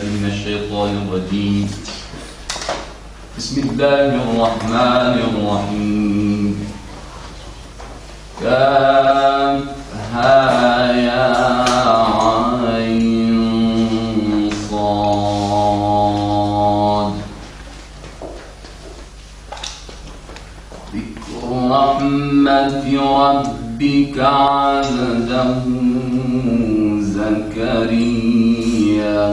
من الشيطان الرجيم. بسم الله الرحمن الرحيم. كافها يا عين صاد. ذكر رحمة ربك عبده زكريا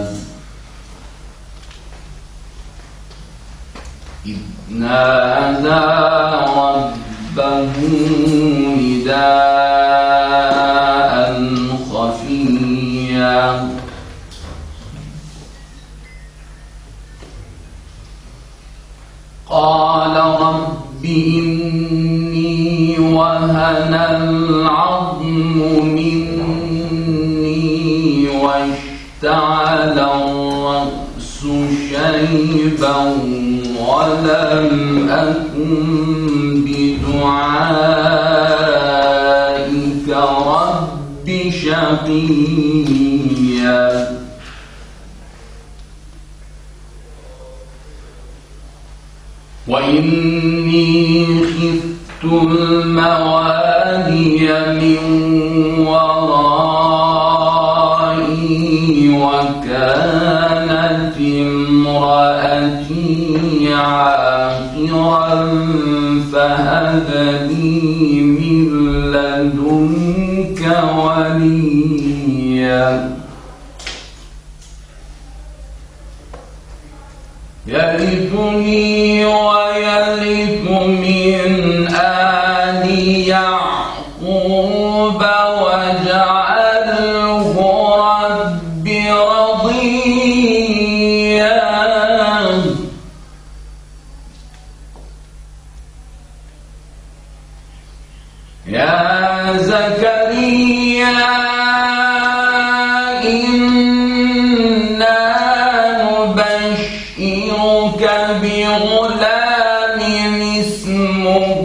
إذ نادى ربه نداء خفيا قال رب إني وهن العظم مني واشتعل الرأس شيبا ولم أكن بدعائك رب شقيا وإني خفت الموالي من ورائي وكانت امرأتي عاقرا فهب لي من لدنك وليا يرثني ويرث من آل يعقوب واجعله رب رضيا يا زكريا بغلام اسمه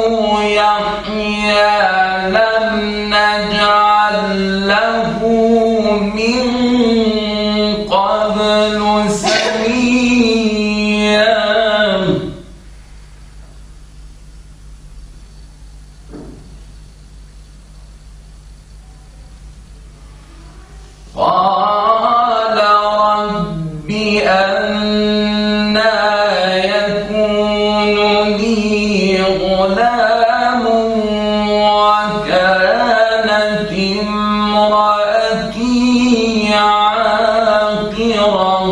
يحيى لم نجعل له من قبل سميا قال رب أنى يكون لي غلام وكانت امرأتي عاقرا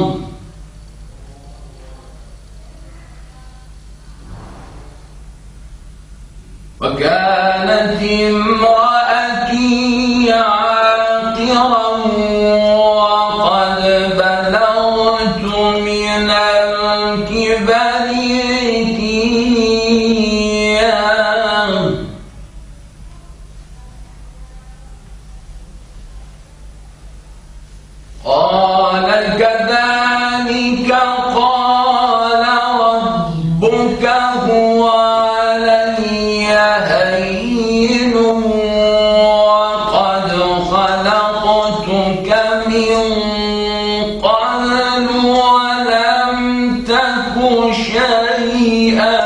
وقد بلغت من الكبر عتيا قال كذلك قال ربك هو علي هين وقد خلقتك من قبل ولم تك شيئا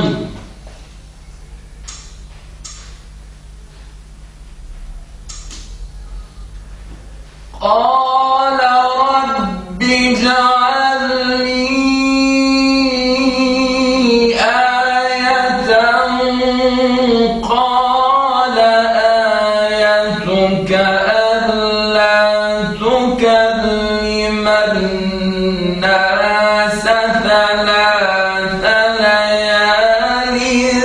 قال رب اجعل لي آية قال آيتك ألا تكلم الناس ثلاث ليال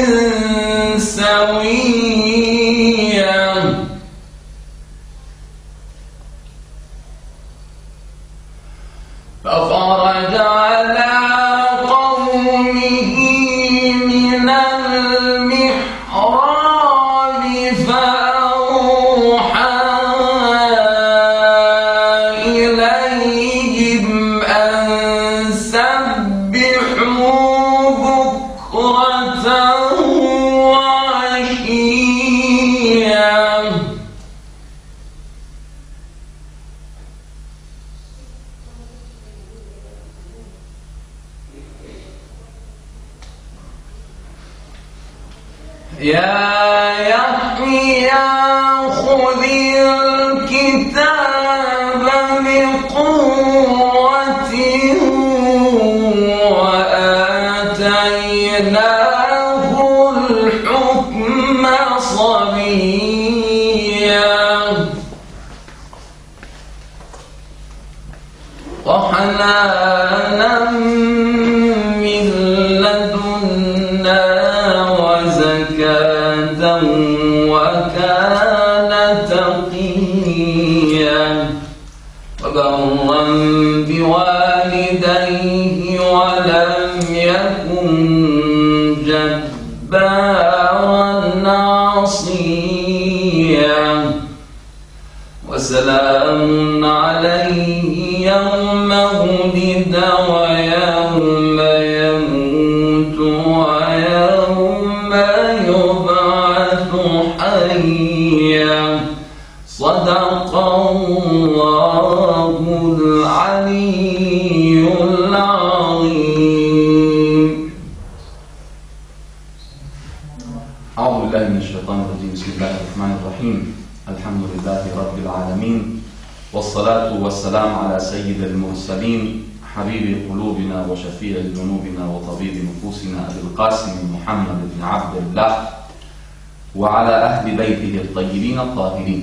سويا فخرج على قومه من المحراب فأوحى إليهم أن سبحوا بكرة وعشيا يا يحيى خذ الكتاب بقوة وآتيناه الحكم صبيا وحنانا من لدنا وزكاة وكان تقيا وبرا بوالديه ولم يكن جبارا عصيا وسلام عليه يوم ولد ويوم يموت ويوم يبعث حيا صدق الله العلي العظيم. أعوذ بالله من الشيطان الرجيم. بسم الله الرحمن الرحيم. الحمد لله رب العالمين والصلاة والسلام على سيد المرسلين حبيب قلوبنا وشفيع ذنوبنا وطبيب نفوسنا أبي القاسم محمد بن عبد الله وعلى أهل بيته الطيبين الطاهرين.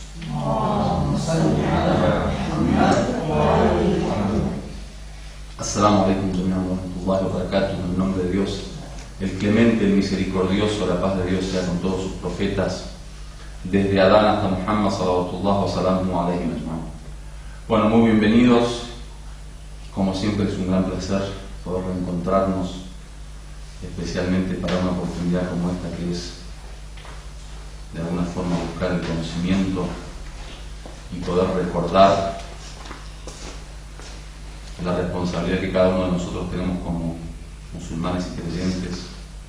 السلام عليكم جميعا ورحمة الله وبركاته. En el nombre de Dios, el clemente, el misericordioso, la paz de Dios sea con todos sus profetas, desde Adán hasta Muhammad sallallahu alaihi wa sallam. Bueno, muy bienvenidos. Como siempre es un gran placer poder reencontrarnos, especialmente para una oportunidad como esta, que es de alguna forma buscar el conocimiento y poder recordar la responsabilidad que cada uno de nosotros tenemos como musulmanes y creyentes.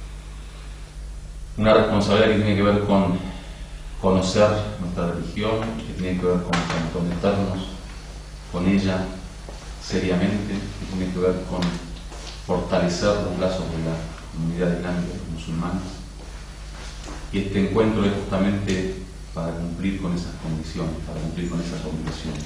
Una responsabilidad que tiene que ver con conocer nuestra religión, que tiene que ver con comprometernos con ella seriamente, que tiene que ver con fortalecer los lazos de la comunidad islámica de los musulmanes. Y este encuentro es justamente para cumplir con esas condiciones, para cumplir con esas obligaciones.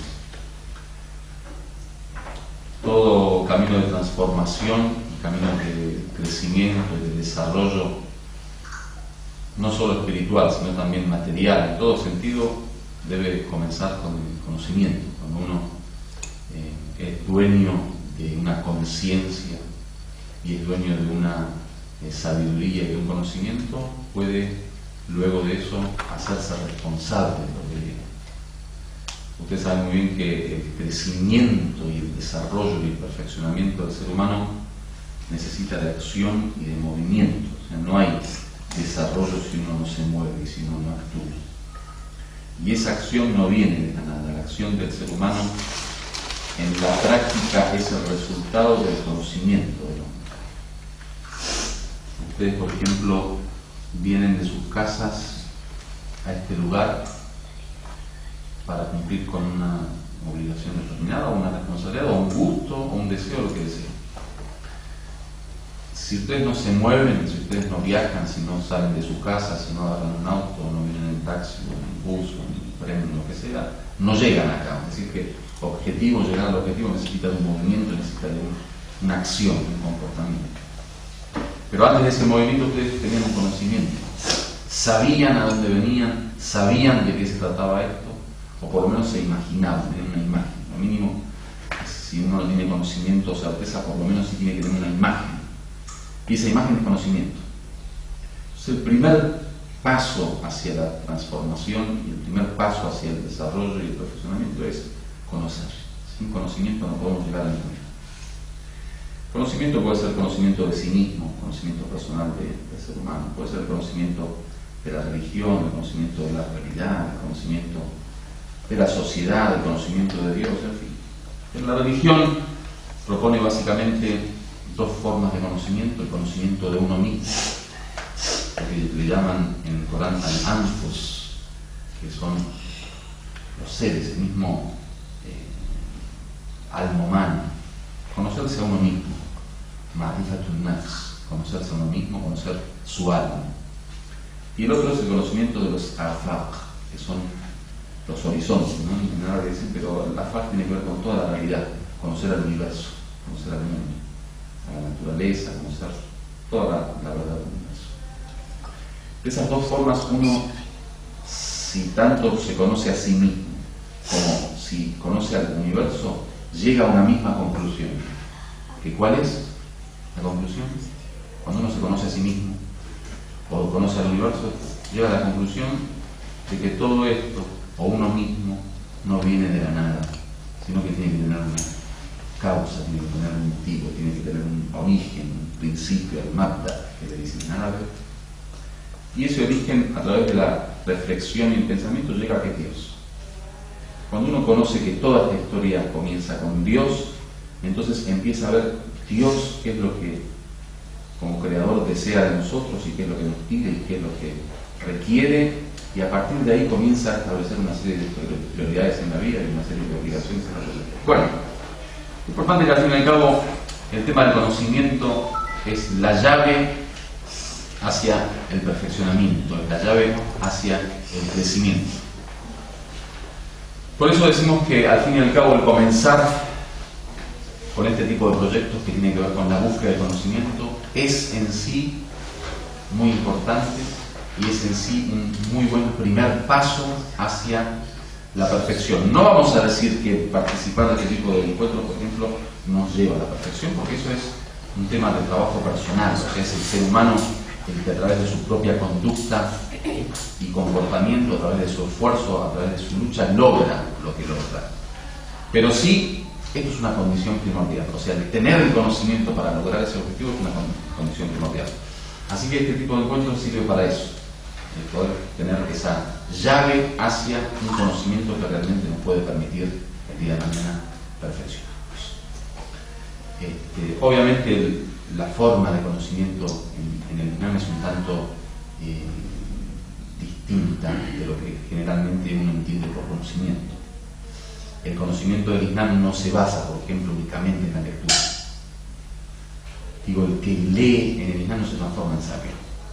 Todo camino de transformación, camino de crecimiento y de desarrollo, no solo espiritual, sino también material, en todo sentido, debe comenzar con el conocimiento. Cuando uno es dueño de una conciencia y es dueño de una sabiduría y de un conocimiento, puede luego de eso hacerse responsable de lo que viene. Usted sabe muy bien que el crecimiento y el desarrollo y el perfeccionamiento del ser humano necesita de acción y de movimiento. O sea, no hay desarrollo si uno no se mueve y si uno no actúa. Y esa acción no viene de la nada. La acción del ser humano en la práctica es el resultado del conocimiento del hombre. Ustedes, por ejemplo, vienen de sus casas a este lugar para cumplir con una obligación determinada, o una responsabilidad, o un gusto, o un deseo, lo que deseen. Si ustedes no se mueven, si ustedes no viajan, si no salen de su casa, si no agarran un auto, no vienen en taxi, o en bus, o en tren, lo que sea, no llegan acá. Es decir, que llegar al objetivo necesita de un movimiento, necesita de una acción, de un comportamiento. Pero antes de ese movimiento ustedes tenían un conocimiento, sabían a dónde venían, sabían de qué se trataba esto, o por lo menos se imaginaban, tenían una imagen. Lo mínimo, si uno no tiene conocimiento o certeza, por lo menos sí tiene que tener una imagen. Y esa imagen es conocimiento. Entonces, el primer paso hacia la transformación y el primer paso hacia el desarrollo y el perfeccionamiento es conocer. Sin conocimiento no podemos llegar a ningún lugar. Conocimiento puede ser conocimiento de sí mismo, conocimiento personal del ser humano, puede ser conocimiento de la religión, el conocimiento de la realidad, el conocimiento de la sociedad, el conocimiento de Dios, en fin. En la religión propone básicamente dos formas de conocimiento: el conocimiento de uno mismo, lo que le llaman en el Corán al-Anfus, que son los seres, el mismo alma humana, conocerse a uno mismo, ma'rifatun nafs, conocerse a uno mismo, conocer su alma. Y el otro es el conocimiento de los afaq, que son los horizontes, ¿no? En árabe dicen, pero el afaq tiene que ver con toda la realidad, conocer al universo, conocer al mundo, a la naturaleza, conocer toda la verdad del universo. De esas dos formas, uno, si tanto se conoce a sí mismo como si conoce al universo, llega a una misma conclusión. ¿Que cuál es la conclusión? Cuando uno se conoce a sí mismo o conoce al universo, llega a la conclusión de que todo esto, o uno mismo, no viene de la nada, sino que tiene que tener una causa, tiene que tener un motivo, tiene que tener un origen, un principio, el mabda, que le dicen en árabe. Y ese origen, a través de la reflexión y el pensamiento, llega a que Dios. Cuando uno conoce que toda esta historia comienza con Dios, entonces empieza a ver Dios qué es lo que como creador desea de nosotros y qué es lo que nos pide y qué es lo que requiere, y a partir de ahí comienza a establecer una serie de prioridades en la vida y una serie de obligaciones en la vida. Bueno, lo importante es que al fin y al cabo el tema del conocimiento es la llave hacia el perfeccionamiento, es la llave hacia el crecimiento. Por eso decimos que al fin y al cabo el comenzar con este tipo de proyectos que tienen que ver con la búsqueda del conocimiento es en sí muy importante y es en sí un muy buen primer paso hacia la perfección. No vamos a decir que participar de este tipo de encuentros, por ejemplo, nos lleva a la perfección, porque eso es un tema de trabajo personal, o sea, es el ser humano el que a través de su propia conducta y comportamiento, a través de su esfuerzo, a través de su lucha, logra lo que logra. Pero sí, esto es una condición primordial, o sea, el tener el conocimiento para lograr ese objetivo es una condición primordial. Así que este tipo de encuentros sirve para eso, el poder tener esa llave hacia un conocimiento que realmente nos puede permitir el día de mañana perfeccionarnos. Obviamente la forma de conocimiento en el Islam es un tanto distinta de lo que generalmente uno entiende por conocimiento. El conocimiento del Islam no se basa, por ejemplo, únicamente en la lectura. Digo, el que lee en el Islam no se transforma en sabio.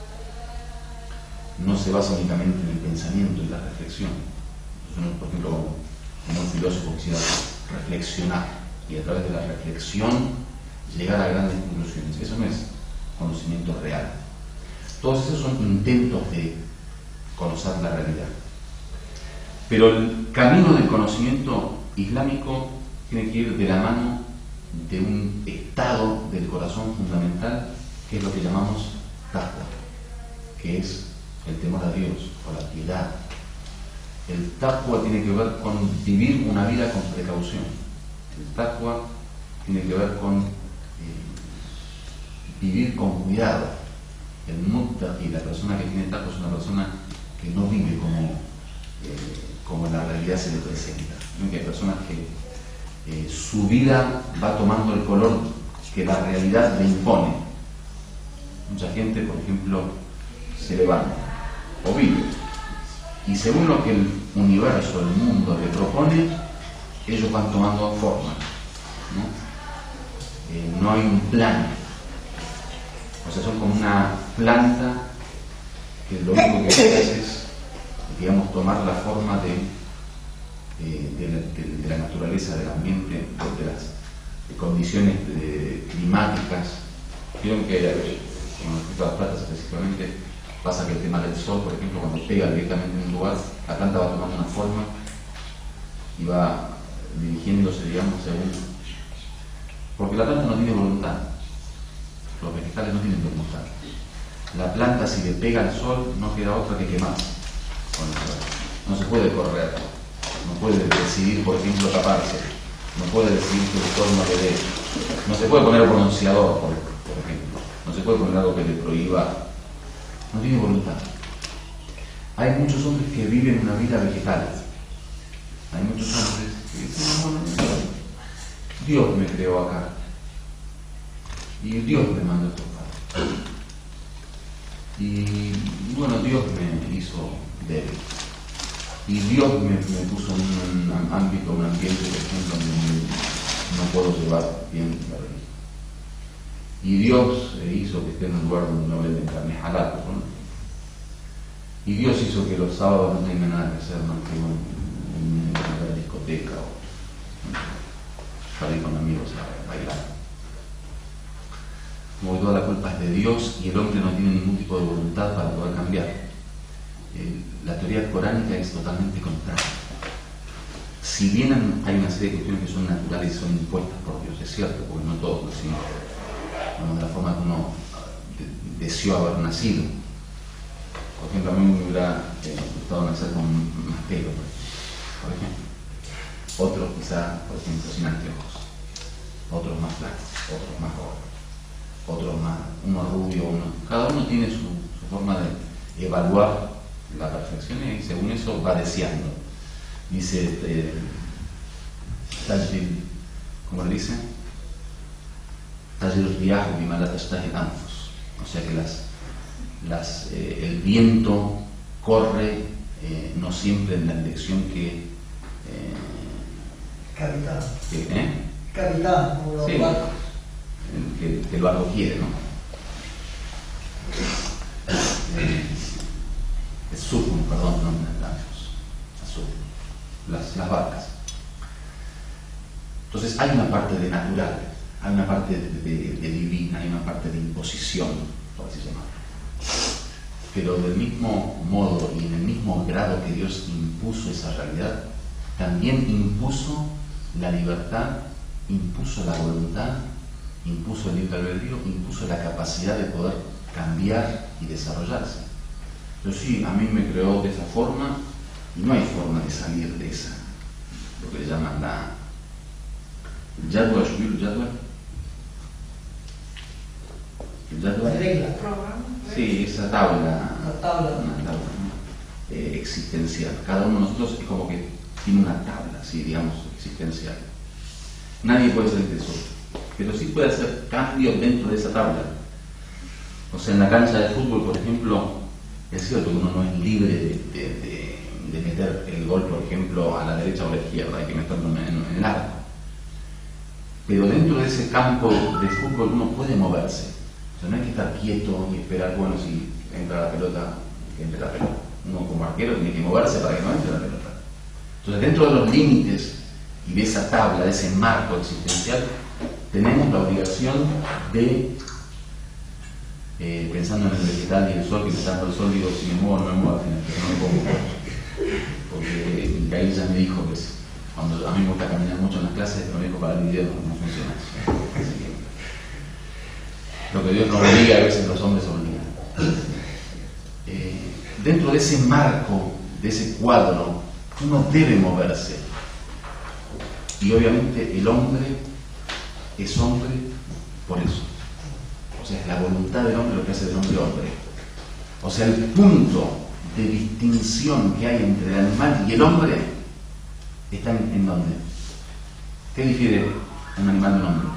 No se basa únicamente en el pensamiento y la reflexión. Por ejemplo, como un filósofo quisiera reflexionar y a través de la reflexión llegar a grandes conclusiones. Eso no es conocimiento real. Todos esos son intentos de conocer la realidad. Pero el camino del conocimiento islámico tiene que ir de la mano de un estado del corazón fundamental, que es lo que llamamos taqwa, que es el temor a Dios o la piedad. El taqwa tiene que ver con vivir una vida con precaución. El taqwa tiene que ver con vivir con cuidado. El muttaqi, la persona que tiene taqwa, es una persona que no vive como la realidad se le presenta. ¿No? Hay personas que su vida va tomando el color que la realidad le impone. Mucha gente, por ejemplo, se levanta o vive y según lo que el universo, el mundo le propone, ellos van tomando forma, ¿no? No hay un plan, o sea, son como una planta que lo único que hace es, digamos, tomar la forma de la naturaleza, del ambiente, de las condiciones climáticas. Vieron que con respecto a las plantas específicamente pasa que el tema del sol, por ejemplo, cuando pega directamente en un lugar, la planta va tomando una forma y va dirigiéndose, digamos, según, porque la planta no tiene voluntad, los vegetales no tienen voluntad. La planta, si le pega al sol, no queda otra que quemarse con el sol. No se puede correr, no puede decidir, por ejemplo, taparse, no puede decidir que el sol no le dé, no se puede poner un bronceador, por ejemplo, no se puede poner algo que le prohíba. No tiene voluntad. Hay muchos hombres que viven una vida vegetal. Hay muchos hombres que dicen, no, Dios me creó acá. Y Dios me mandó estos padres. Y bueno, Dios me hizo débil. Y Dios me puso en un ámbito, un ambiente, por ejemplo, donde no puedo llevar bien la religión. Y Dios hizo que esté en un lugar donde no venden carne halal, ¿no? Y Dios hizo que los sábados no tengan nada que hacer más que en la discoteca o salir con amigos a bailar. Como que toda la culpa es de Dios y el hombre no tiene ningún tipo de voluntad para poder cambiar. La teoría coránica es totalmente contraria. Si bien hay una serie de cuestiones que son naturales y son impuestas por Dios, es cierto, porque no todos decimos de la forma que uno deseó haber nacido. Por ejemplo, a mí me hubiera gustado nacer con más pelo, por ejemplo. Otros quizá, por ejemplo, sin anteojos. Otros más flacos, otros más gordos. Otros más, uno rubio, cada uno tiene su forma de evaluar la perfección y según eso va deseando. Dice Tajil, ¿cómo le dice? Tajil riyahu bima la tashtahi al-anfus. O sea que el viento corre no siempre en la dirección que capitán. ¿Eh? Capitán, como los barcos. Que el barco quiere, ¿no? Es surfum, perdón, no las barcas. Entonces hay una parte de natural, hay una parte de divina, hay una parte de imposición, por así llamarlo. Pero del mismo modo y en el mismo grado que Dios impuso esa realidad, también impuso la libertad, impuso la voluntad, impuso el libre albedrío, impuso la capacidad de poder cambiar y desarrollarse. Pero sí, a mí me creó de esa forma y no hay forma de salir de esa, lo que le llaman la Jadwa, La regla. Sí, esa tabla, La tabla. una tabla, ¿no? Existencial. Cada uno de nosotros es como que tiene una tabla, sí, digamos, existencial. Nadie puede salir de eso, pero sí puede hacer cambios dentro de esa tabla. O sea, en la cancha de fútbol, por ejemplo, es cierto que uno no es libre de meter el gol, por ejemplo, a la derecha o a la izquierda, hay que meterlo en el arco. Pero dentro de ese campo de fútbol uno puede moverse. O sea, no hay que estar quieto y esperar, bueno, si entra la pelota, que entre la pelota. Uno como arquero tiene que moverse para que no entre la pelota. Entonces, dentro de los límites y de esa tabla, de ese marco existencial, tenemos la obligación de, pensando en el vegetal y el sol, que me está dando el sol, digo, si me muevo no me muevo al final, pero no me pongo. Porque Mikael ya me dijo que cuando a mí me gusta caminar mucho en las clases, pero me dijo para el video no funciona. Así que, lo que Dios nos obliga, a veces los hombres obligan. Dentro de ese marco, de ese cuadro, uno debe moverse. Y obviamente el hombre es hombre por eso. O sea, es la voluntad del hombre lo que hace del hombre hombre. O sea, el punto de distinción que hay entre el animal y el hombre está en dónde. ¿Qué difiere un animal de un hombre?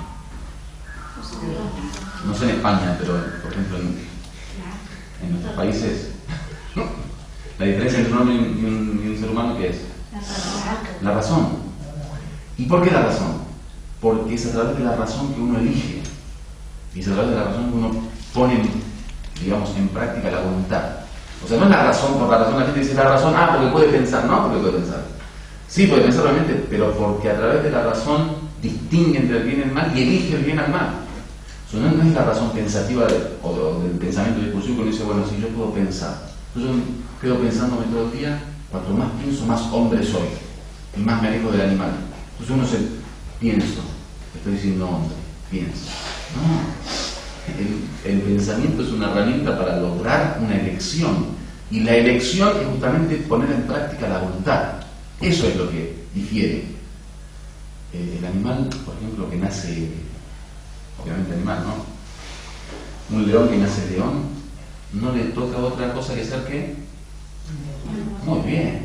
No sé en España, pero por ejemplo en nuestros países, la diferencia entre un hombre y un ser humano, ¿qué es? La razón. ¿Y por qué la razón? Porque es a través de la razón que uno elige. Y es a través de la razón que uno pone, digamos, en práctica la voluntad. O sea, no es la razón por la razón. La gente dice la razón, porque puede pensar. No, porque puede pensar. Sí, puede pensar realmente, pero porque a través de la razón distingue entre el bien y el mal y elige el bien al mal. O sea, no es la razón pensativa o del pensamiento discursivo que uno dice, bueno, si yo puedo pensar. Entonces yo quedo pensándome todo el día, cuanto más pienso, más hombre soy. Y más me alejo del animal. Entonces uno se pienso, estoy diciendo hombre, pienso. No, el pensamiento es una herramienta para lograr una elección. Y la elección es justamente poner en práctica la voluntad. Eso es lo que difiere. El animal, por ejemplo, que nace, obviamente animal, ¿no? Un león que nace león, no le toca otra cosa que ser que... Muy bien.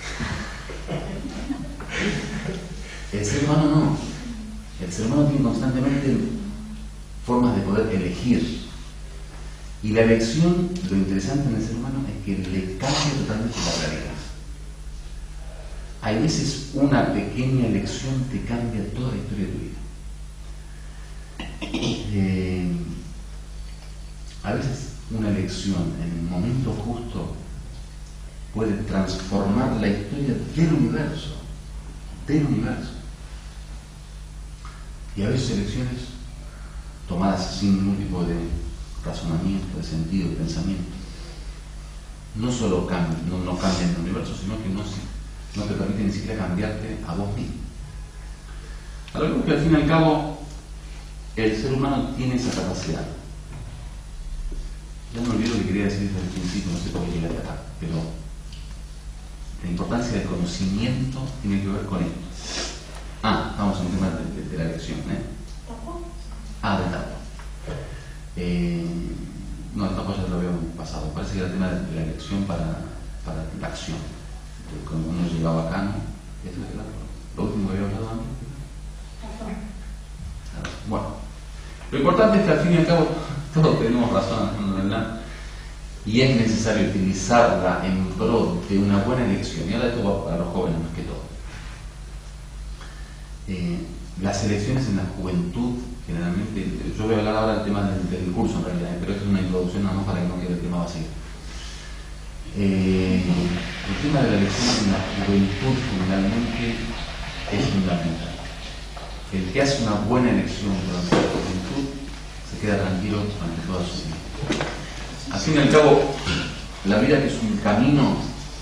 El ser humano no. El ser humano tiene constantemente formas de poder elegir. Y la elección, lo interesante en el ser humano es que le cambia totalmente la realidad. Hay veces una pequeña elección te cambia toda la historia de tu vida. A veces una elección en el momento justo puede transformar la historia del universo. Del universo. Y a veces elecciones tomadas sin ningún tipo de razonamiento, de sentido, de pensamiento, no solo no cambian el universo, sino que no te permiten ni siquiera cambiarte a vos mismo. A lo que al fin y al cabo el ser humano tiene esa capacidad. Ya me olvido lo que quería decir desde el principio, no sé por qué llegué acá, pero la importancia del conocimiento tiene que ver con esto. Vamos a un tema de la elección, del tapo. No, el tapo ya lo habíamos pasado. Parece que era el tema de la elección para la acción. Cuando uno llegaba acá, ¿no? Esto es lo último que había hablado antes. Bueno, lo importante es que al fin y al cabo todos tenemos razón, ¿verdad? Y es necesario utilizarla en pro de una buena elección. Y ahora esto va para los jóvenes más que todo. Las elecciones en la juventud, generalmente, yo voy a hablar ahora del tema del curso en realidad, pero esto es una introducción nada más para que no quede el tema vacío. El tema de la elección en la juventud generalmente es fundamental. El que hace una buena elección durante la juventud se queda tranquilo durante toda su vida. Al fin y al cabo, la vida que es un camino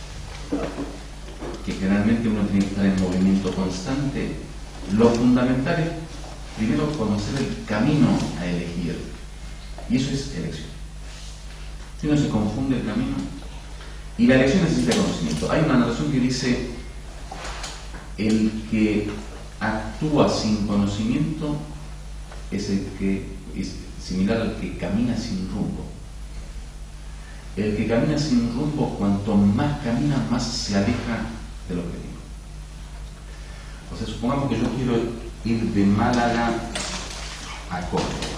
que generalmente uno tiene que estar en movimiento constante, lo fundamental es primero conocer el camino a elegir, y eso es elección. Si uno se confunde el camino, y la elección necesita conocimiento. Hay una narración que dice: el que actúa sin conocimiento es el que es similar al que camina sin rumbo. El que camina sin rumbo, cuanto más camina, más se aleja del objetivo. O sea, supongamos que yo quiero ir de Málaga a Córdoba.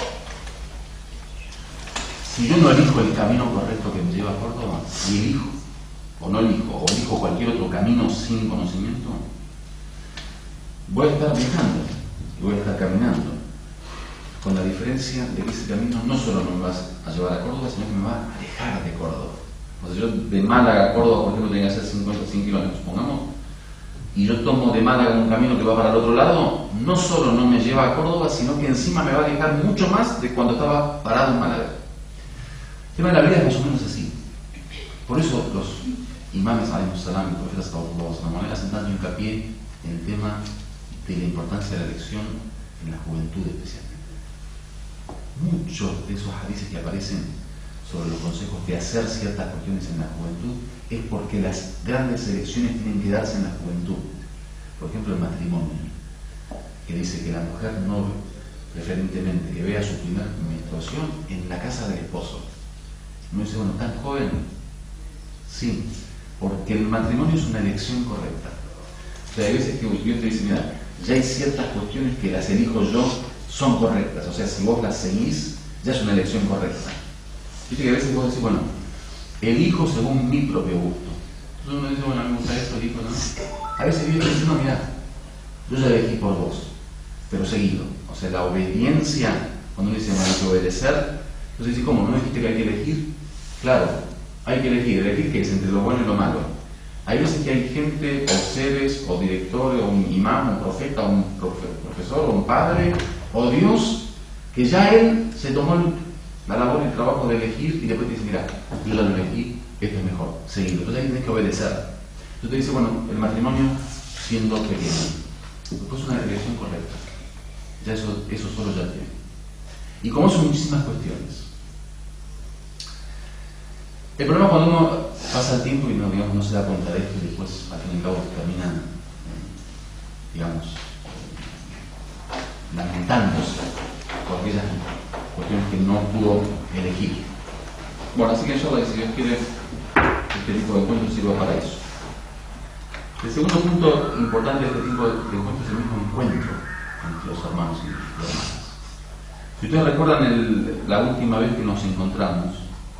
Si yo no elijo el camino correcto que me lleva a Córdoba, y elijo, o no elijo, o elijo cualquier otro camino sin conocimiento, voy a estar viajando y voy a estar caminando, con la diferencia de que ese camino no solo no me va a llevar a Córdoba, sino que me va a alejar de Córdoba. O sea, yo de Málaga a Córdoba, por ejemplo, tengo que hacer 100 kilómetros, pongamos, y yo tomo de Málaga un camino que va para el otro lado, no solo no me lleva a Córdoba, sino que encima me va a alejar mucho más de cuando estaba parado en Málaga. El tema de la vida es más o menos así. Por eso los imames, alayhimus salam, y profetas sallallahu hacen tanto hincapié en el tema de la importancia de la elección en la juventud especialmente. Muchos de esos hadices que aparecen sobre los consejos de hacer ciertas cuestiones en la juventud es porque las grandes elecciones tienen que darse en la juventud. Por ejemplo, el matrimonio, que dice que la mujer no, preferentemente, que vea su primera menstruación en la casa del esposo. Uno dice, bueno, ¿tan joven? Sí, porque el matrimonio es una elección correcta. O sea, hay veces que Dios te dice, mira, ya hay ciertas cuestiones que las elijo yo, son correctas. O sea, si vos las seguís, ya es una elección correcta. Viste que a veces vos decís, bueno, elijo según mi propio gusto. Entonces uno dice, bueno, a mí me gusta esto, elijo, ¿no? A veces Dios te dice, no, mira, yo ya elegí por vos, pero seguido. O sea, la obediencia, cuando uno dice, bueno, hay que obedecer, entonces dice, ¿cómo? ¿No dijiste que hay que elegir? Claro, hay que elegir que es entre lo bueno y lo malo. Hay veces que hay gente, o seres, o directores, o un imán, un profeta, o un profesor, o un padre, o Dios, que ya él se tomó la labor y el trabajo de elegir y después te dice, mira, yo ya lo elegí, esto es mejor, seguido. Entonces ahí tienes que obedecer. Entonces te dice, bueno, el matrimonio siendo pequeño, después es una elección correcta. Ya eso solo ya tiene. Y como son muchísimas cuestiones. El problema cuando uno pasa el tiempo y no se da cuenta de esto y después al fin y al cabo termina, lamentándose por aquellas cuestiones que no pudo elegir. Bueno, así que yo, si Dios quiere, este tipo de encuentros sirva para eso. El segundo punto importante de este tipo de encuentros es el mismo encuentro entre los hermanos y las hermanas. Si ustedes recuerdan la última vez que nos encontramos,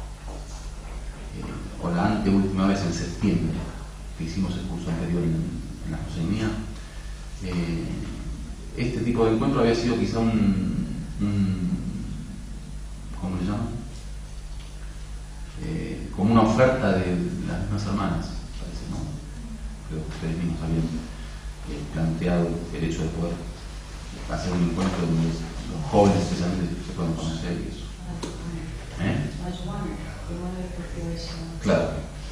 o la anteúltima vez en septiembre, que hicimos el curso anterior en la Joseñía, este tipo de encuentro había sido quizá ¿cómo le llaman? Como una oferta de las mismas hermanas, parece, ¿no? Creo que ustedes mismos habían planteado el hecho de poder hacer un encuentro donde los jóvenes especialmente se pueden conocer y eso. Claro.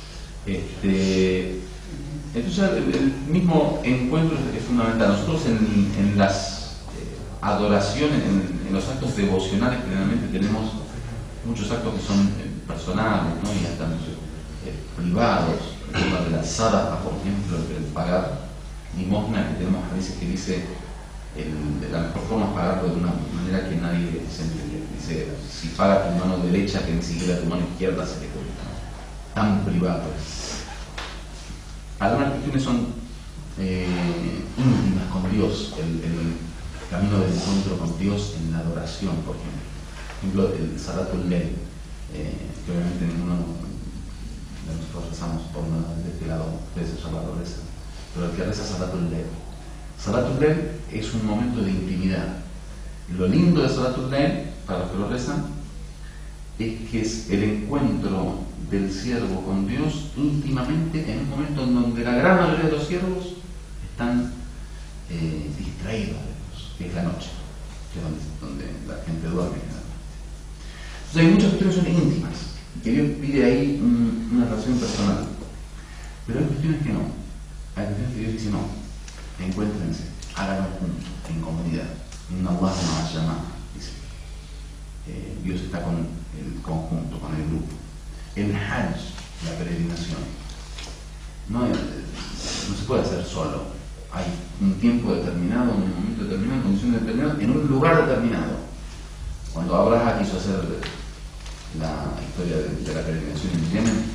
Entonces el mismo encuentro es fundamental. Nosotros en las adoraciones, en los actos devocionales generalmente tenemos muchos actos que son personales, ¿no? Y hasta privados. El tema de la sadaqa, por ejemplo, el pagar limosna, que tenemos a veces que dice la mejor forma es pagarlo de una manera que nadie se entiende. Dice, si paga tu mano derecha, que ni siquiera tu mano izquierda se te cuenta, ¿no? Tan privado. Algunas cuestiones son íntimas con Dios, el camino del encuentro con Dios en la adoración, por ejemplo. El Salatul Layl, que obviamente ninguno de nosotros rezamos por nada de este lado, ustedes ya lo rezan, pero el que reza Salatul Layl. Salatul Layl es un momento de intimidad. Lo lindo de Salatul Layl, para los que lo rezan, es que es el encuentro del siervo con Dios íntimamente en un momento en donde la gran mayoría de los siervos están distraídos de Dios, que es la noche, que es donde la gente duerme. Entonces hay muchas cuestiones que son íntimas, que Dios pide ahí una relación personal, pero hay cuestiones que no. Hay cuestiones que Dios dice no, encuéntrense, háganlo juntos, en comunidad. Una Allah nos llama, dice. Dios está con el conjunto, con el grupo. El Hajj, la peregrinación, no se puede hacer solo. Hay un tiempo determinado, un momento determinado, condiciones determinadas, en un lugar determinado. Cuando Abraham quiso hacer la historia de la peregrinación en Yemen,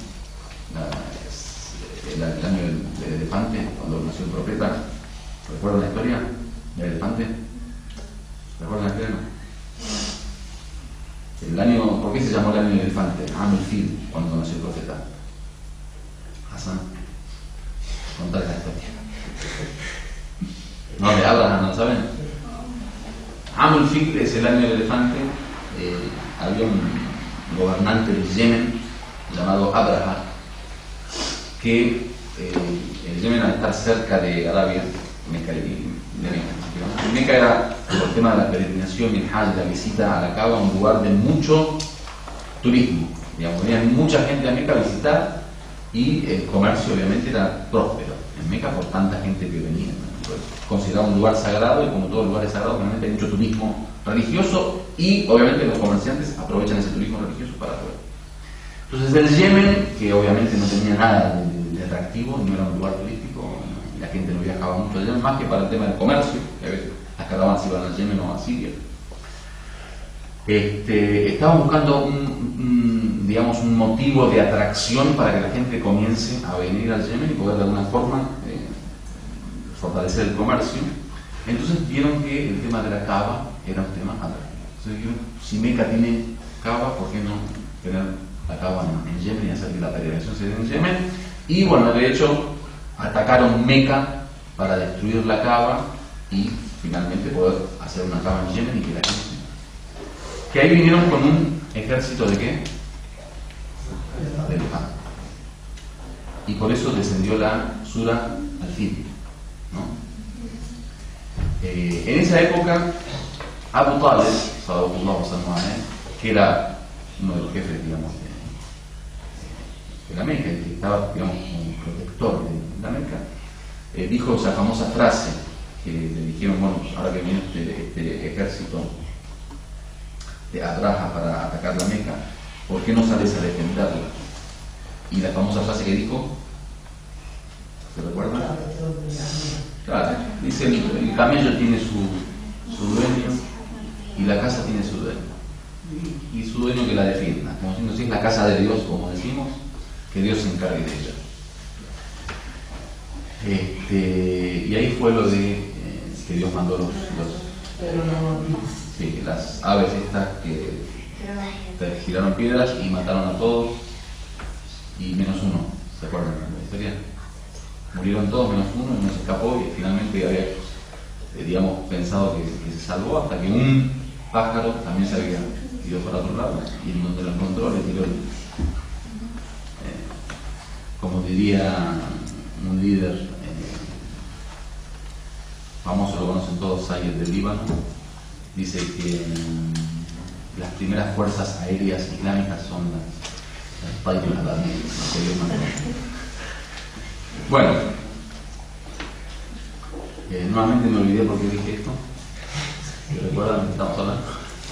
el año del elefante, cuando nació el profeta, ¿recuerdan la historia del elefante? ¿Recuerdan la historia? ¿Por qué se llamó el año del elefante? Amul Fil, cuando nació el profeta. Hassan, contar la historia. No, de Abraham, ¿no saben? Amul Fil es el año del elefante. Había un gobernante del Yemen llamado Abraham, que el Yemen, al estar cerca de Arabia, Meca era, por el tema de la peregrinación y el Hajj, la visita a la Kaaba, un lugar de mucho turismo. Digamos, venía mucha gente a Meca a visitar y el comercio obviamente era próspero en Meca por tanta gente que venía, ¿no? Considerado un lugar sagrado, y como todos los lugares sagrados, obviamente hay mucho turismo religioso y obviamente los comerciantes aprovechan ese turismo religioso para poder. Entonces el Yemen, que obviamente no tenía nada de atractivo, no era un lugar turístico, la gente no viajaba mucho al Yemen, más que para el tema del comercio, que a veces las caravanas iban al Yemen o a Siria. Estaban buscando un motivo de atracción para que la gente comience a venir al Yemen y poder de alguna forma fortalecer el comercio. Entonces vieron que el tema de la Kaaba era un tema atractivo. Entonces dijeron, si Meca tiene Kaaba, ¿por qué no tener la Kaaba en Yemen y hacer que la peregrinación se dé en Yemen? Y bueno, de hecho, atacaron Meca para destruir la Kaaba y finalmente poder hacer una Kaaba en Yemen y que la gente... Que ahí vinieron con un ejército de ¿qué? De elefante. Y por eso descendió la Sura Al-Fil, ¿no? En esa época, Abu Talib, que era uno de los jefes, digamos, de la Meca, que estaba, digamos, como protector de la Meca, dijo esa famosa frase que le dijeron, bueno, ahora que viene este ejército de Abraha para atacar la Meca, ¿por qué no sales a defenderla? Y la famosa frase que dijo, ¿se recuerdan? Claro, dice el camello tiene su dueño y la casa tiene su dueño. Y su dueño que la defienda, como diciendo, si es la casa de Dios, como decimos, que Dios se encargue de ella. Y ahí fue lo de que Dios mandó las aves estas que giraron piedras y mataron a todos y menos uno. ¿Se acuerdan de la historia? Murieron todos menos uno y uno se escapó y finalmente había pensado que se salvó hasta que un pájaro también se había ido para otro lado y en donde lo encontró le tiró como diría un líder famoso, lo conocen todos, Sayed del Líbano, dice que las primeras fuerzas aéreas islámicas son las Tayyibat, Bueno, nuevamente me olvidé por qué dije esto. ¿Recuerdan que estamos hablando?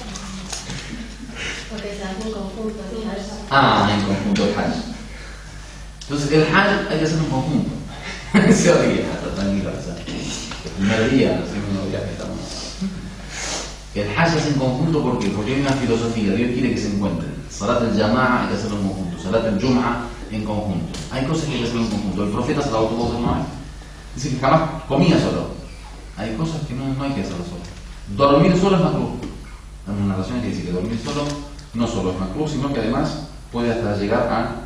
Porque se hace en conjunto el Hajj. En conjunto el Hajj. Entonces el Hajj hay que hacerlo en conjunto. Se oye, tranquilo, el primer día, el segundo día que estamos. El Hajj es en conjunto porque hay una filosofía, Dios quiere que se encuentren. Salat al-Jama'a hay que hacerlo en conjunto, Salat al-Jum'a en conjunto. Hay cosas que hay que hacerlo en conjunto. El profeta sallallahu alaihi wasallam dice que jamás comía solo. Hay cosas que no hay que hacerlo solo. Dormir solo es makruh. En una narración que dice que dormir solo no solo es makruh, sino que además puede hasta llegar a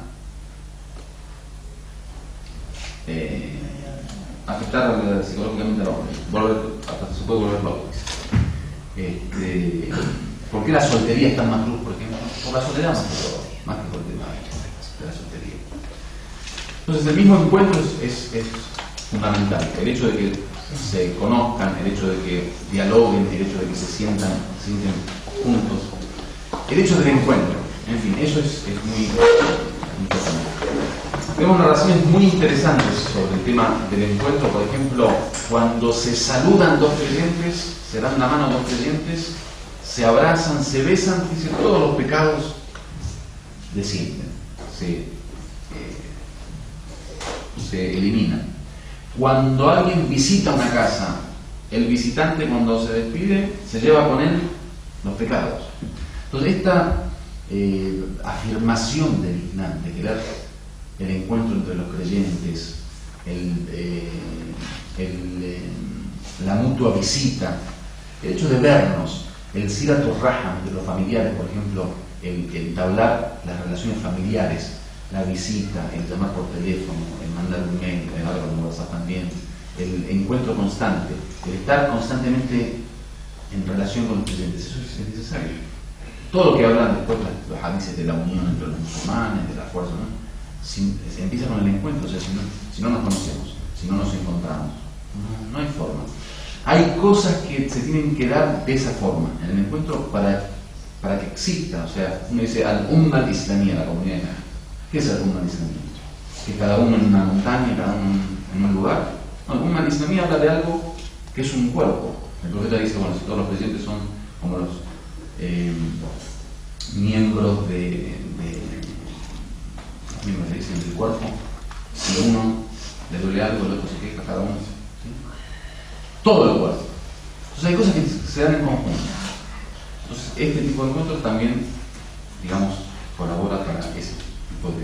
afectar psicológicamente al hombre, hasta se puede volver loco. ¿Por qué la soltería es tan makruh, por ejemplo? Por la soledad más que por el tema de la soltería. Entonces el mismo encuentro es fundamental. El hecho de que se conozcan, el hecho de que dialoguen, el hecho de que se sienten juntos, el hecho del encuentro, en fin, eso es muy importante. Tenemos narraciones muy interesantes sobre el tema del encuentro. Por ejemplo, cuando se saludan dos creyentes, se dan la mano a dos creyentes, se abrazan, se besan, dice, todos los pecados descienden, se eliminan. Cuando alguien visita una casa, el visitante cuando se despide se lleva con él los pecados. Entonces esta afirmación del Islam, de querer el encuentro entre los creyentes, la mutua visita, el hecho de vernos, el siratul raham de los familiares, por ejemplo, el entablar las relaciones familiares, la visita, el llamar por teléfono, el mandar un mail, el hablar con WhatsApp también, el encuentro constante, el estar constantemente en relación con los creyentes, eso es necesario. Todo lo que hablan después los hadices de la unión entre los musulmanes, de la fuerza, ¿no? Se empieza con el encuentro, o sea, si no nos conocemos, si no nos encontramos, no hay forma. Hay cosas que se tienen que dar de esa forma, en el encuentro para que exista, o sea, uno dice al-Umma al-Islamiyya, la comunidad islámica. ¿Qué es al-Umma al-Islamiyya? Que cada uno en una montaña, cada uno en un lugar. No, al-Umma al-Islamiyya habla de algo que es un cuerpo. El profeta dice, bueno, si todos los creyentes son como los miembros del cuerpo, si a uno le duele algo, el otro se queja, cada uno, ¿sí? Todo el cuerpo. Entonces hay cosas que se dan en conjunto. Entonces este tipo de encuentros también, digamos, colabora para ese tipo de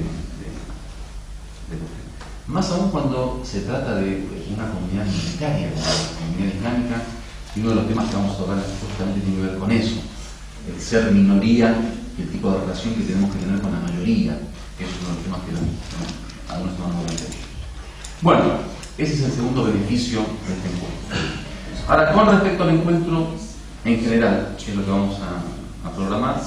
más aún cuando se trata de una comunidad minoritaria, como la comunidad islámica, y uno de los temas que vamos a tocar justamente tiene que ver con eso, el ser minoría y el tipo de relación que tenemos que tener con la mayoría, que es uno de los temas que algunos van a ver. Bueno, ese es el segundo beneficio de este encuentro. Ahora, con respecto al encuentro en general, que es lo que vamos a programar,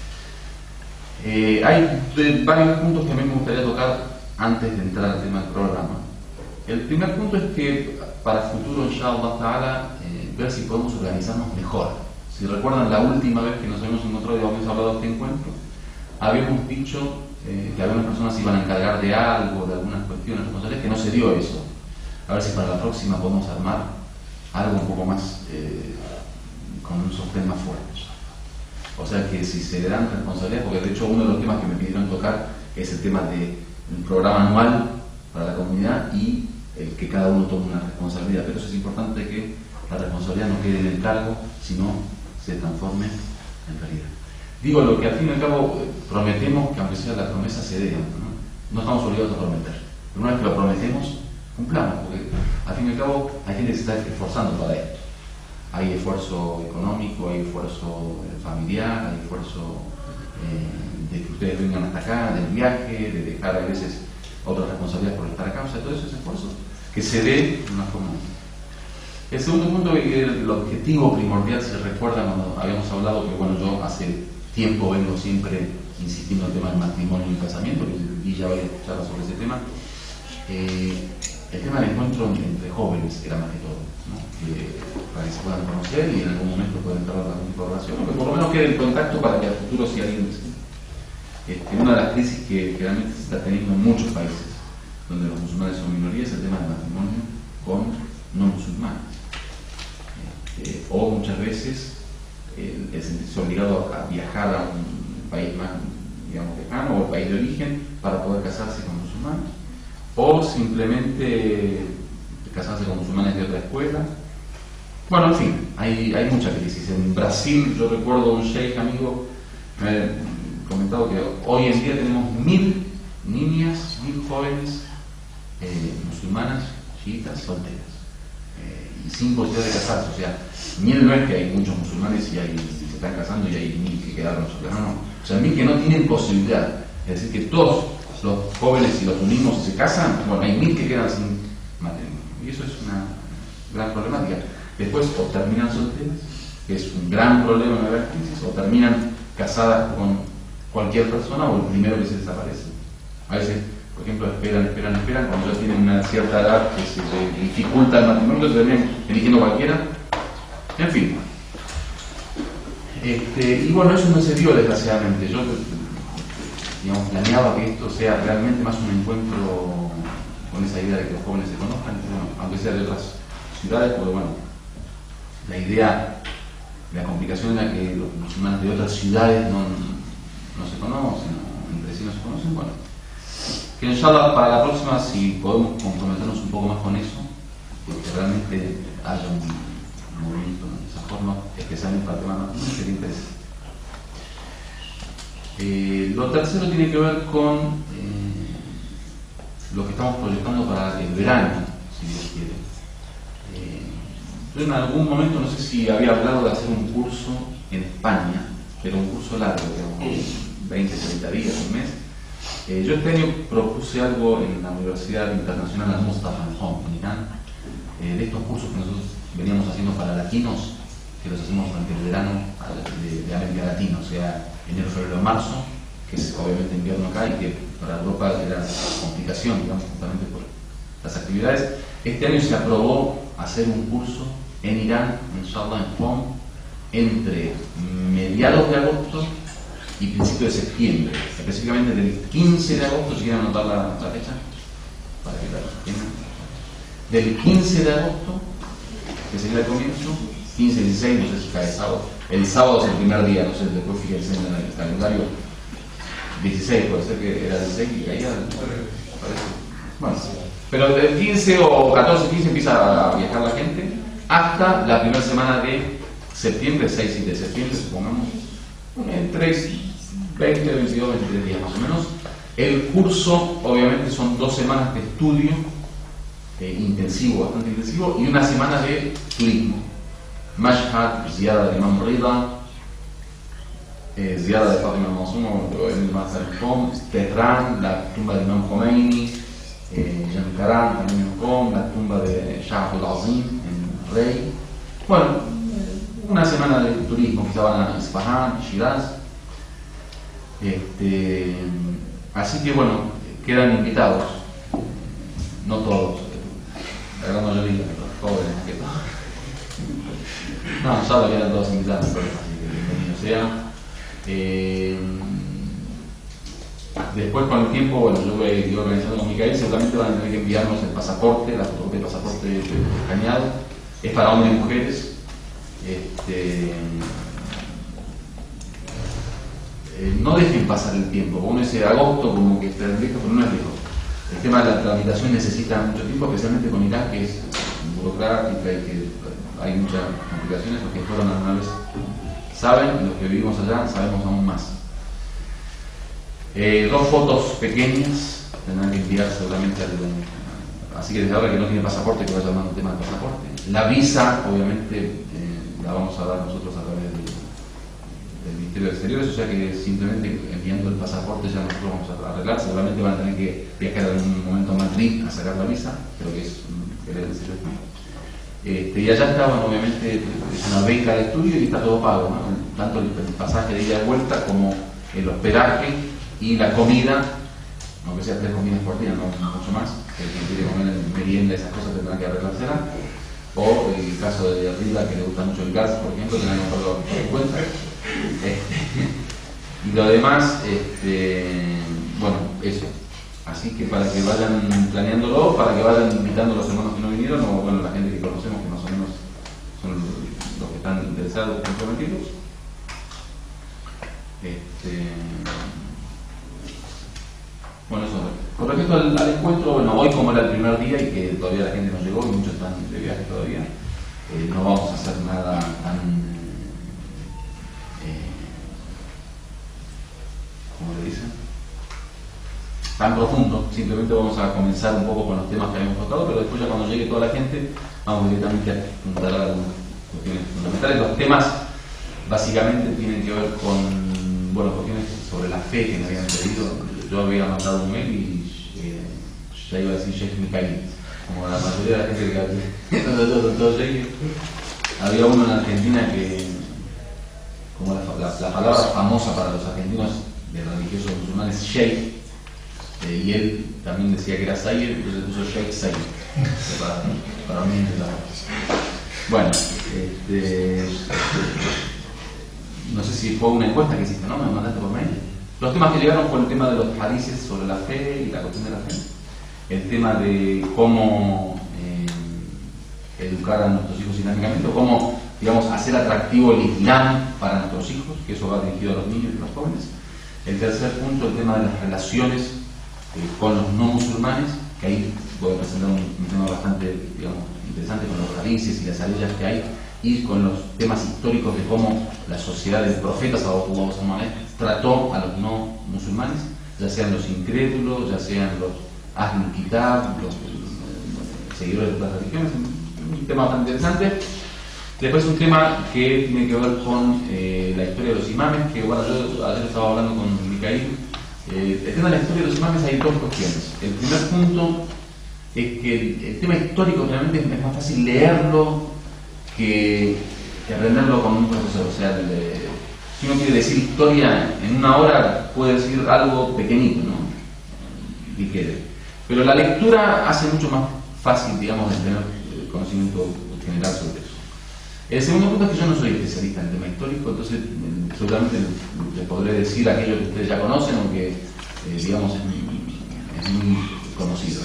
hay varios puntos que a mí me gustaría tocar antes de entrar al tema del programa. El primer punto es que para el futuro, inshallah ta'ala, ver si podemos organizarnos mejor. Si recuerdan la última vez que nos habíamos encontrado y habíamos hablado de este encuentro, habíamos dicho que algunas personas se iban a encargar de algo, de algunas cuestiones responsables, que no se dio eso. A ver si para la próxima podemos armar algo un poco más, con un sostén más fuerte. O sea que si se le dan responsabilidades, porque de hecho uno de los temas que me pidieron tocar es el tema del programa anual para la comunidad y el que cada uno tome una responsabilidad. Pero eso es importante, que la responsabilidad no quede en el cargo, sino se transforme en realidad. Digo lo que al fin y al cabo prometemos, que aunque sea la promesa se dé, no estamos obligados a prometer. Pero una vez que lo prometemos, cumplamos, porque al fin y al cabo hay gente que se está esforzando para esto. Hay esfuerzo económico, hay esfuerzo familiar, hay esfuerzo de que ustedes vengan hasta acá, del viaje, de dejar a veces otras responsabilidades por estar acá, o sea, todo ese esfuerzo que se dé de una forma. El segundo punto, el objetivo primordial, si recuerdan cuando habíamos hablado, que bueno, yo hace tiempo vengo siempre insistiendo en el tema del matrimonio y el casamiento, que vi ya varias charlas sobre ese tema, el tema del encuentro entre jóvenes era más que todo, ¿no? Para que se puedan conocer y en algún momento pueden entrar a algún tipo de relación, pero por lo menos quede el contacto para que a futuro, si alguien una de las crisis que realmente se está teniendo en muchos países donde los musulmanes son minorías es el tema del matrimonio con no musulmanes, o muchas veces el sentirse obligado a viajar a un país más, digamos, lejano o el país de origen para poder casarse con musulmanes, o simplemente casarse con musulmanes de otra escuela. Bueno, en fin, hay mucha crisis. En Brasil, yo recuerdo un sheikh amigo me ha comentado que hoy en día tenemos 1000 niñas, 1000 jóvenes musulmanas, chiitas, solteras, y sin posibilidad de casarse. O sea, 1000 no es que hay muchos musulmanes y se están casando y hay 1000 que quedaron solteros, no. O sea, 1000 que no tienen posibilidad. Es decir, que todos los jóvenes, si los unimos y se casan, bueno, hay 1000 que quedan sin matrimonio. Y eso es una gran problemática. Después, o terminan solteras, que es un gran problema en la crisis, o terminan casadas con cualquier persona, o el primero que se desaparece. A veces, por ejemplo, esperan, cuando ya tienen una cierta edad que se dificulta el matrimonio, se terminan eligiendo cualquiera. En fin. Y bueno, eso no se dio desgraciadamente. Yo, digamos, planeaba que esto sea realmente más un encuentro con esa idea de que los jóvenes se conozcan, aunque sea de otras ciudades, porque bueno, la idea, la complicación era que los musulmanes de otras ciudades no se conocen, entre sí no se conocen. Bueno, que inshallah para la próxima, si podemos comprometernos un poco más con eso, que realmente haya un movimiento de esa forma, especialmente para el tema matrimonio, sería interesante. Lo tercero tiene que ver con lo que estamos proyectando para el verano, si Dios quiere. Yo en algún momento, no sé si había hablado de hacer un curso en España, pero un curso largo, digamos, 20, 30 días, un mes. Yo este año propuse algo en la Universidad Internacional Al-Mustafa en Irán, de estos cursos que nosotros veníamos haciendo para latinos, que los hacemos durante el verano de América Latina, o sea, enero, febrero, marzo, que es obviamente invierno acá y que para Europa era complicación, digamos, justamente por las actividades. Este año se aprobó hacer un curso en Irán, inshallah, en Qom, entre mediados de agosto y principios de septiembre, específicamente del 15 de agosto, si quieren anotar la fecha, para que la tengan. Del 15 de agosto, que sería el comienzo, 15, 16, no sé si cae sábado. El sábado es el primer día, no sé, después fíjense en el calendario. 16, puede ser que era 16 y caía, parece. Bueno, pero del 15 o 14, 15 empieza a viajar la gente hasta la primera semana de septiembre, 6 y 7 de septiembre, supongamos, entre 20, 22, 23 días más o menos. El curso, obviamente, son 2 semanas de estudio intensivo, bastante intensivo, y 1 semana de turismo. Mashhad, Ziyara de Imam Rida, Ziyara de Fatima al-Masum, el Mazar Qom, Teherán, la tumba de Imam Khomeini, Yankaran, también en Qom, la tumba de Shah al-Azim en Rey. Bueno, 1 semana de turismo, quizá van a Isfahan, Shiraz. Así que bueno, quedan invitados, no todos, la gran mayoría, los jóvenes que no, ya lo quedan todos invitados, así que bienvenidos sean. Después con el tiempo, bueno, yo voy a ir organizando con Micael, seguramente van a tener que enviarnos el pasaporte, la fotocopia del pasaporte escaneado, es para hombres y mujeres. No dejen pasar el tiempo, porque uno dice agosto como que está lejos, pero no es lejos. El tema de la tramitación necesita mucho tiempo, especialmente con Irán, que es burocrática y que hay muchas complicaciones. Los que fueron alguna vez saben, los que vivimos allá sabemos aún más. 2 fotos pequeñas tendrán que enviar seguramente así que desde ahora que no tiene pasaporte, que vaya llamando el tema del pasaporte. La visa, obviamente, la vamos a dar nosotros a través del Ministerio de Exteriores, o sea que simplemente enviando el pasaporte ya nosotros vamos a arreglar. Seguramente van a tener que viajar en algún momento a Madrid a sacar la visa, pero que es y allá estaban, obviamente, es una beca de estudio y está todo pago, ¿no? Tanto el pasaje de ida y vuelta como el hospedaje y la comida aunque sea 3 comidas por día, no mucho más. El que quiere comer merienda, esas cosas tendrá que arreglársela. O el caso de Rita, que le gusta mucho el gas, por ejemplo, tendrá que comprarlo por su cuenta. Y lo demás, bueno, eso. Así que para que vayan planeándolo, para que vayan invitando a los hermanos que no vinieron, o bueno, la gente que conocemos, que más o menos son los que están interesados, comprometidos. Bueno, eso. Con respecto al encuentro, bueno, hoy como era el primer día y que todavía la gente no llegó y muchos están de viaje todavía, no vamos a hacer nada tan, ¿cómo le dicen? Tan profundo. Simplemente vamos a comenzar un poco con los temas que habíamos tratado, pero después ya cuando llegue toda la gente vamos directamente a fundar algunas cuestiones fundamentales. Los temas básicamente tienen que ver con, bueno, cuestiones sobre la fe que me habían pedido. Yo había mandado un mail y ya iba a decir Sheikh Mikhail, como la mayoría de la gente que había uno en Argentina que, como la palabra famosa para los argentinos de religiosos musulmanes, Sheikh, y él también decía que era Sayer, entonces puso Sheikh Sayer para unir la bueno, no sé si fue una encuesta que hiciste, ¿no? Me mandaste por mail. Los temas que llegaron fue el tema de los hadices sobre la fe y la cuestión de la fe. El tema de cómo educar a nuestros hijos islámicamente, o cómo, digamos, hacer atractivo el Islam para nuestros hijos, que eso va dirigido a los niños y a los jóvenes. El tercer punto, el tema de las relaciones con los no musulmanes, que ahí voy a presentar un tema bastante, digamos, interesante con los hadices y las aleyas que hay, y con los temas históricos de cómo la sociedad del profeta Sallallahu Alaihi Wasallam trató a los no musulmanes, ya sean los incrédulos, ya sean los Ahlul Kitab, los seguidores de otras religiones. Un tema bastante interesante. Después un tema que tiene que ver con la historia de los imames, que bueno, yo ayer estaba hablando con Mikhail. El tema de la historia de los imames hay dos cuestiones. El primer punto es que el tema histórico realmente es más fácil leerlo que aprenderlo con un profesor. O sea, si uno quiere decir historia en una hora, puede decir algo pequeñito, ¿no? Y quede. Pero la lectura hace mucho más fácil, digamos, de tener conocimiento general sobre eso. El segundo punto es que yo no soy especialista en el tema histórico, entonces seguramente les podré decir aquello que ustedes ya conocen o que, digamos, es muy conocido.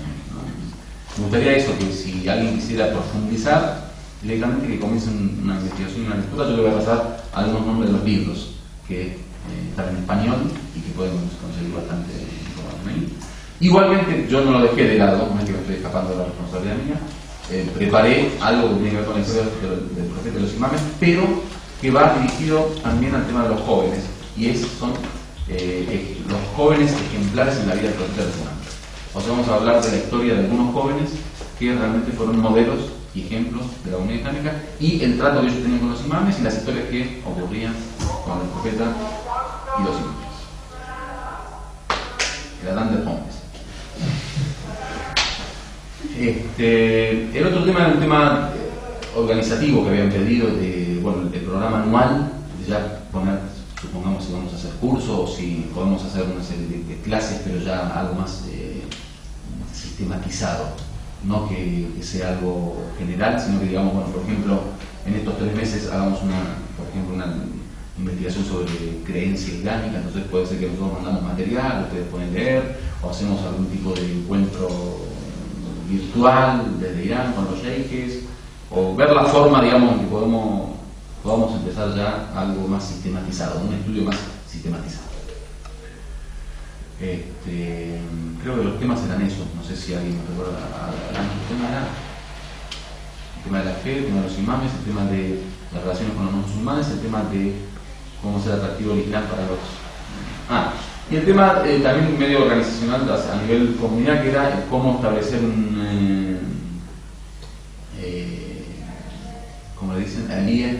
Me gustaría eso, que si alguien quisiera profundizar, directamente que comiencen una investigación y una lectura. Yo le voy a pasar algunos nombres de los libros que están en español y que podemos conseguir bastante información. Igualmente, yo no lo dejé de lado, no es que me estoy escapando de la responsabilidad mía. Preparé algo que tiene que ver con la historia del profeta de los imames, pero que va dirigido también al tema de los jóvenes, y son los jóvenes ejemplares en la vida del profeta de los imames. O sea, vamos a hablar de la historia de algunos jóvenes que realmente fueron modelos y ejemplos de la unidad islámica, y el trato que ellos tenían con los imames y las historias que ocurrían con el profeta y los imames. El Adán de Pompes. El otro tema era un tema organizativo que habían pedido de, bueno, el programa anual, de ya poner, supongamos si vamos a hacer cursos o si podemos hacer una serie de clases, pero ya algo más sistematizado, no que sea algo general, sino que digamos, bueno, por ejemplo, en estos 3 meses hagamos una investigación sobre creencia islámica, entonces puede ser que nosotros mandamos material, ustedes pueden leer, o hacemos algún tipo de encuentro virtual desde Irán con los sheikhes, o ver la forma, digamos, en que podamos empezar ya algo más sistematizado, un estudio más sistematizado. Creo que los temas eran esos, no sé si alguien me recuerda. El tema era el tema de la fe, el tema de los imames, el tema de las relaciones con los no musulmanes, el tema de cómo ser atractivo el Islam para los... y el tema también medio organizacional a nivel comunidad, que era cómo establecer ¿cómo le dicen?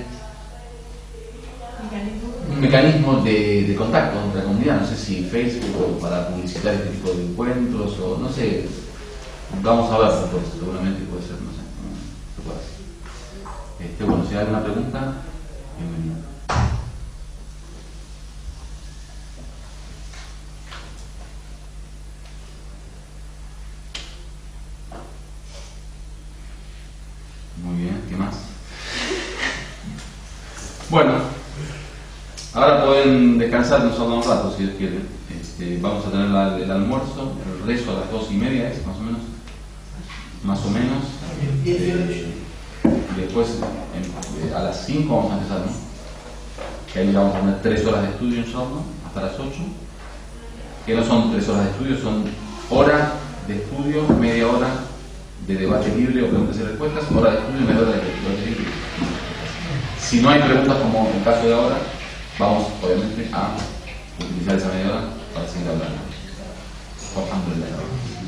Un mecanismo de contacto entre la comunidad, no sé si Facebook o para publicitar este tipo de encuentros, o no sé, vamos a ver después, seguramente puede ser, no sé, se puede hacer. Bueno, si hay alguna pregunta, bienvenido. Bueno, ahora pueden descansar nosotros un rato si Dios quiere. Vamos a tener el almuerzo, el rezo a las 2:30 es más o menos. Después a las 5 vamos a empezar, ¿no? Que ahí vamos a tener 3 horas de estudio en Sorno, hasta las 8. Que no son 3 horas de estudio, son hora de estudio, media hora de debate libre o preguntas y respuestas, hora de estudio y media hora de debate libre. Si no hay preguntas como en el caso de ahora, vamos obviamente a utilizar esa media hora para seguir hablando. Por ejemplo,